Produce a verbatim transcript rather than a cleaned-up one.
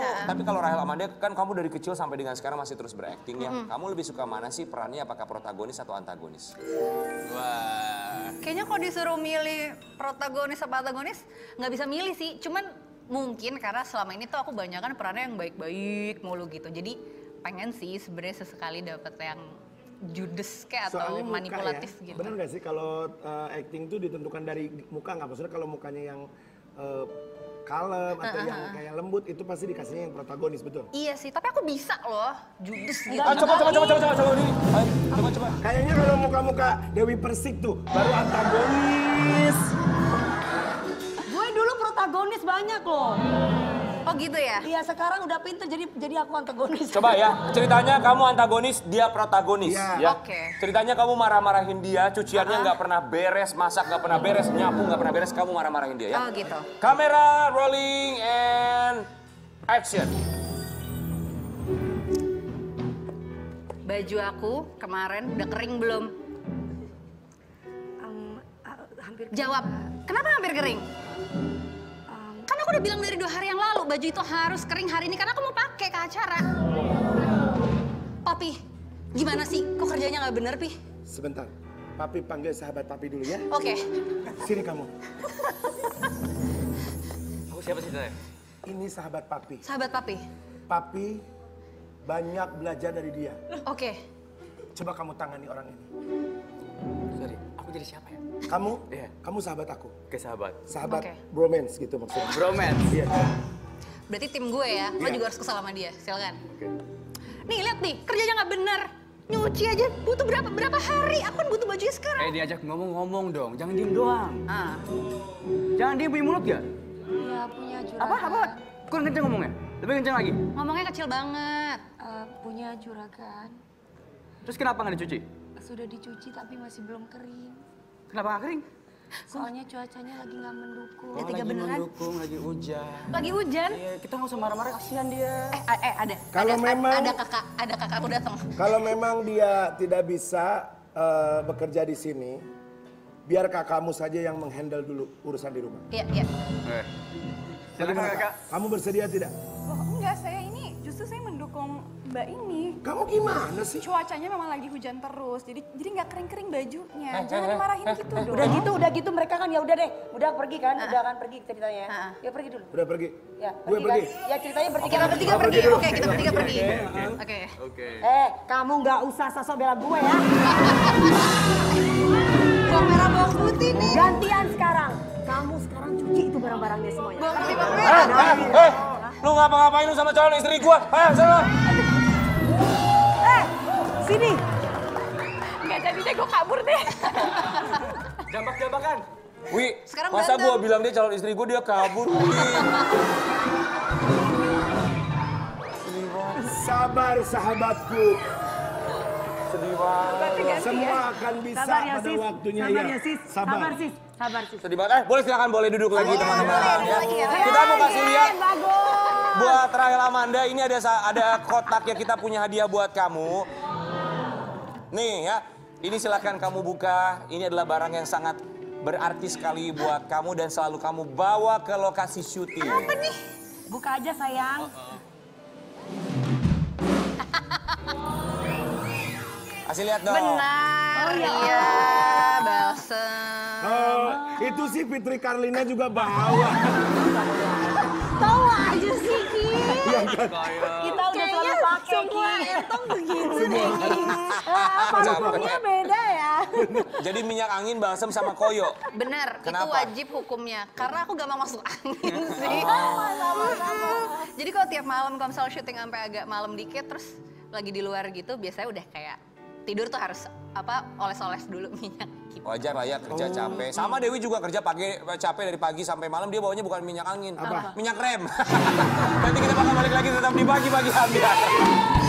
Ya. Tapi kalau Rahel Amanda kan kamu dari kecil sampai dengan sekarang masih terus berakting ya. Mm-hmm. Kamu lebih suka mana sih perannya? Apakah protagonis atau antagonis? Wah. Kayaknya kalau disuruh milih protagonis atau antagonis nggak bisa milih sih. Cuman mungkin karena selama ini tuh aku banyak kan perannya yang baik-baik mulu gitu. Jadi pengen sih sebenarnya sesekali dapet yang judes kayak atau manipulatif ya, gitu. Bener gak sih kalau uh, acting tuh ditentukan dari muka nggak? Maksudnya kalau mukanya yang uh, kalem atau uh, uh, yang kayak lembut itu pasti dikasihnya yang protagonis, betul? Iya sih, tapi aku bisa loh judes gitu. Ah, coba, coba, coba, coba, coba, coba, ini. Ayo, coba, coba. Kayaknya kalau muka-muka Dewi Persik tuh baru antagonis. Gue dulu protagonis banyak loh. Oh gitu ya? Iya, sekarang udah pinter jadi jadi aku antagonis. Coba ya, ceritanya kamu antagonis, dia protagonis. Ya. Ya. Oke. Okay. Ceritanya kamu marah-marahin dia, cuciannya nggak pernah beres, masak nggak pernah beres, nyapu nggak pernah beres, kamu marah-marahin dia ya. Oh gitu. Kamera rolling and action. Baju aku kemarin udah kering belum? Um, uh, hampir. Jawab, kenapa hampir kering? Kan aku udah bilang dari dua hari yang lalu, baju itu harus kering hari ini karena aku mau pakai ke acara. Papi, gimana sih? Kok kerjanya nggak bener, Pi? Sebentar, Papi panggil sahabat Papi dulu ya. Oke. Okay. Sini kamu. Aku siapa sih, Teh? Ini sahabat Papi. Sahabat Papi? Papi banyak belajar dari dia. Oke. Okay. Coba kamu tangani orang ini. Sorry, aku jadi siapa ya? Kamu? Iya. Kamu sahabat aku. Oke, sahabat. Sahabat Oke. bromance gitu maksudnya. Bromance? Iya. Berarti tim gue ya, lo Iya. juga harus kesal sama dia, silakan. Oke. Nih, lihat nih, kerjanya nggak bener. Nyuci aja butuh berapa berapa hari, aku kan butuh bajunya sekarang. Eh, diajak ngomong-ngomong dong, jangan diem doang. Ah. Jangan diem, punya mulut ya? Iya, punya juragan. Apa, apa? Kurang kenceng ngomongnya? Lebih kenceng lagi? Ngomongnya kecil banget. Uh, punya juragan. Terus kenapa nggak dicuci? Sudah dicuci tapi masih belum kering. Kenapa nggak kering? Soalnya cuacanya lagi nggak mendukung. Ya, tiga lagi beneran. mendukung, lagi hujan. Lagi hujan. Iya, kita nggak usah marah-marah, kasihan dia. Eh, eh ada. Kalau ada, memang- ada kakak, ada kakak aku datang. Kalau memang dia tidak bisa uh, bekerja di sini, biar kakakmu saja yang menghandle dulu urusan di rumah. Iya, iya. Eh. Silakan Bagaimana, kakak. Kamu bersedia tidak? Oh enggak, saya ini justru saya mendukung Mbak ini. Kamu gimana sih? Cuacanya memang lagi hujan terus, jadi jadi nggak kering-kering bajunya. Eh, Jangan eh, dimarahin eh, gitu eh, dong. Udah gitu, udah gitu mereka kan ya udah deh, udah pergi kan, udah kan pergi ceritanya. Ah. Ya pergi dulu. Udah pergi? Ya, Gue pergi pergi? kan? Ya ceritanya bertiga. Kita bertiga Oh, pergi. pergi dulu. Oke, kita bertiga pergi. Oke. Oke. Eh, kamu nggak usah sosok bela gue ya. Bawang merah, bawang putih nih. Gantian sekarang. Kamu sekarang cuci itu barang-barangnya semuanya. Bawang putih, bawang Eh, merah. eh, eh, lu ngapa-ngapain lu sama calon istri gua? Ayo, sana. Eh, sini. Nggak jadi deh, gue kabur deh. Jambak-jambakan. Wi, Sekarang masa berantem. gua bilang dia calon istri gua, dia kabur. Wi. Sabar sahabatku. Sedih banget. Semua akan bisa Sabar ya pada sis. waktunya Sabar ya. ya sis. Sabar sis. Sabar sis. Sedih banget. Eh, boleh silakan boleh duduk lagi teman-teman. boleh, Ya. duduk lagi ya. Kita mau kasih lihat Bagus. buat Rahel Amanda, ini ada sa- ada kotak ya, kita punya hadiah buat kamu. Nih ya, ini silakan kamu buka. Ini adalah barang yang sangat berarti sekali buat kamu dan selalu kamu bawa ke lokasi syuting. Apa nih? Buka aja sayang. Kasih lihat dong. Benar. Oh, iya. Iya, balsem. Oh, itu sih Fitri Karlina juga bawa. Tahu aja sih Ki. Iya kan? Kita udah selalu pakai Ki. Entong begitu deh Ki. Ah, parfumnya beda ya. Jadi minyak angin, balsam sama koyo. Benar, itu Kenapa? wajib hukumnya. Karena aku gampang masuk angin sih. Jadi kalau tiap malam kalau misalnya syuting sampai agak malam dikit terus lagi di luar gitu biasanya udah kayak tidur tuh harus apa oles-oles dulu minyak gitu. Wajar lah ya kerja capek. Sama Dewi juga kerja pagi capek dari pagi sampai malam, dia bawanya bukan minyak angin. Apa? Minyak rem. Nanti kita bakal balik lagi tetap di pagi-pagi hari.